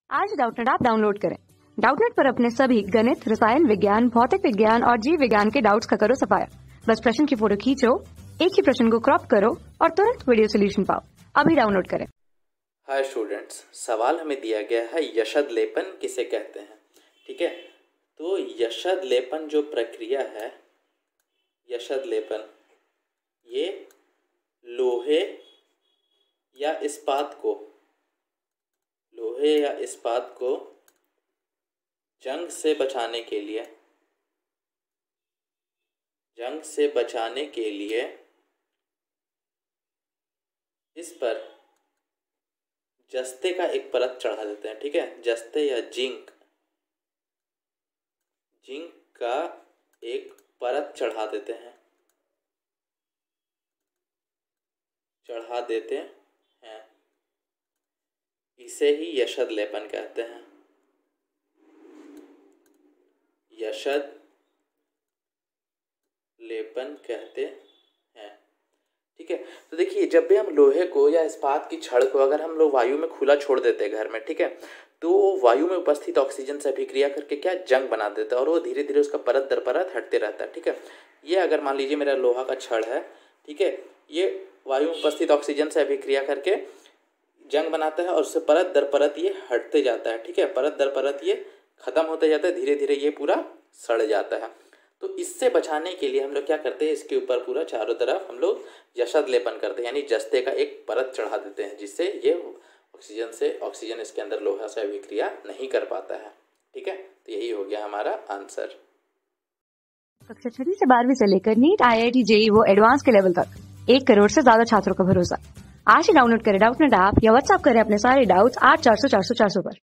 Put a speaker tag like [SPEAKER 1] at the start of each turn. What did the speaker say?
[SPEAKER 1] आज Doubtnut app download करें। Doubtnut पर अपने सभी गणित, रसायन विज्ञान, भौतिक विज्ञान और जीव विज्ञान के डाउट्स का करो सफाया। बस प्रश्न की फोटो खींचो, एक ही प्रश्न को क्रॉप करो और तुरंत वीडियो सोल्यूशन पाओ। अभी डाउनलोड करें।
[SPEAKER 2] हाय स्टूडेंट्स, सवाल हमें दिया गया है यशद लेपन किसे कहते हैं। ठीक है, तो यशद लेपन जो प्रक्रिया है, यशद लेपन, ये लोहे या इस्पात को जंग से बचाने के लिए इस पर जस्ते का एक परत चढ़ा देते हैं। ठीक है, जस्ते या जिंक का एक परत चढ़ा देते हैं। इसे ही यशद लेपन कहते हैं। यशद लेपन कहते हैं। ठीक है, तो देखिए, जब भी हम लोहे को या इस्पात की छड़ को अगर हम लोग वायु में खुला छोड़ देते हैं घर में, ठीक है, तो वायु में उपस्थित ऑक्सीजन से अभिक्रिया करके क्या जंग बना देता है और वो धीरे धीरे उसका परत दर परत हटते रहता है। ठीक है, ये अगर मान लीजिए मेरा लोहा का छड़ है, ठीक है, ये वायु में उपस्थित ऑक्सीजन से अभिक्रिया करके जंग बनाता है और उससे परत दर परत ये हटते जाता है। ठीक है, परत दर परत ये खत्म होते जाता है, धीरे धीरे ये पूरा सड़ जाता है। तो इससे बचाने के लिए हम लोग क्या करते हैं, इसके ऊपर पूरा चारों तरफ हम लोग यशद लेपन करते हैं, यानी जस्ते का एक परत चढ़ा देते हैं, जिससे ये ऑक्सीजन इसके अंदर लोहा से अभिक्रिया नहीं कर पाता है। ठीक है, तो यही हो गया हमारा आंसर।
[SPEAKER 1] कक्षा 6 से 12वीं से लेकर नीट, IIT, JEE वो एडवांस के लेवल तक 1 करोड़ से ज्यादा छात्रों का भरोसा। आज ही डाउनलोड करें डाउटनेट ऐप या व्हाट्सएप करें अपने सारे डाउट्स 8400 400 400 पर।